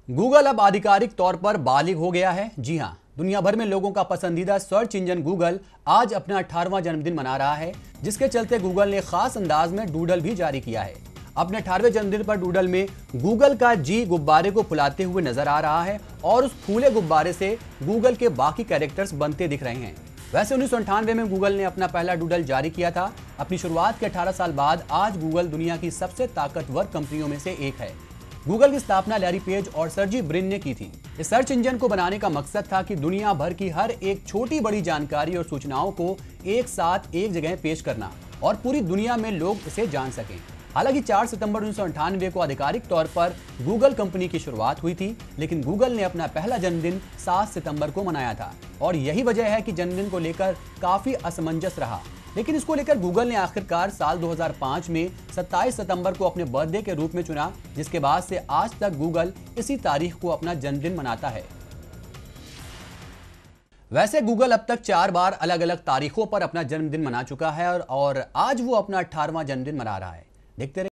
Google अब आधिकारिक तौर पर बालिग हो गया है। जी हां, दुनिया भर में लोगों का पसंदीदा सर्च इंजन गूगल आज अपना 18वां जन्मदिन मना रहा है, जिसके चलते गूगल ने खास अंदाज में डूडल भी जारी किया है। अपने 18वें जन्मदिन पर डूडल में गूगल का जी गुब्बारे को फुलाते हुए नजर आ रहा है और उस फूले गुब्बारे से गूगल के बाकी कैरेक्टर्स बनते दिख रहे हैं। वैसे 1998 में गूगल ने अपना पहला डूडल जारी किया था। अपनी शुरुआत के 18 साल बाद आज गूगल दुनिया की सबसे ताकतवर कंपनियों में से एक है। गूगल की स्थापना लैरी पेज और सर्जी ब्रिन ने की थी। इस सर्च इंजन को बनाने का मकसद था कि दुनिया भर की हर एक छोटी बड़ी जानकारी और सूचनाओं को एक साथ एक जगह पेश करना और पूरी दुनिया में लोग इसे जान सकें। हालांकि 4 सितंबर 1998 को आधिकारिक तौर पर गूगल कंपनी की शुरुआत हुई थी, लेकिन गूगल ने अपना पहला जन्मदिन 7 सितंबर को मनाया था और यही वजह है कि जन्मदिन को लेकर काफी असमंजस रहा। लेकिन इसको लेकर गूगल ने आखिरकार साल 2005 में 27 सितंबर को अपने बर्थडे के रूप में चुना, जिसके बाद से आज तक गूगल इसी तारीख को अपना जन्मदिन मनाता है। वैसे गूगल अब तक 4 बार अलग अलग तारीखों पर अपना जन्मदिन मना चुका है और आज वो अपना 18वां जन्मदिन मना रहा है। देखते रहिए।